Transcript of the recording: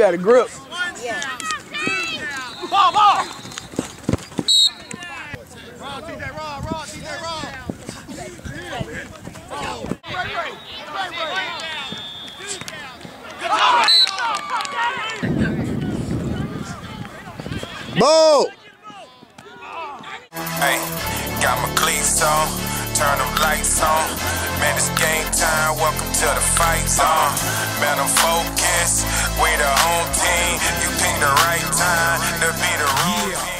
got a grip. Yeah. Ball, ball. Raw, TJ, raw, TJ, raw. Ball! Hey, got my cleats on, turn them lights on. Man, it's game time, welcome to the fight zone. Man, I'm focused, we the home team. You picked the right time to be the room.